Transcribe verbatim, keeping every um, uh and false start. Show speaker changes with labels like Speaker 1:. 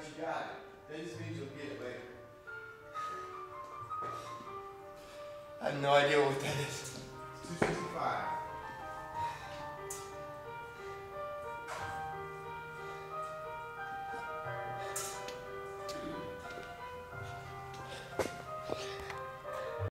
Speaker 1: you got it. That just means you'll get it later. I have no idea what that is. two sixty-five.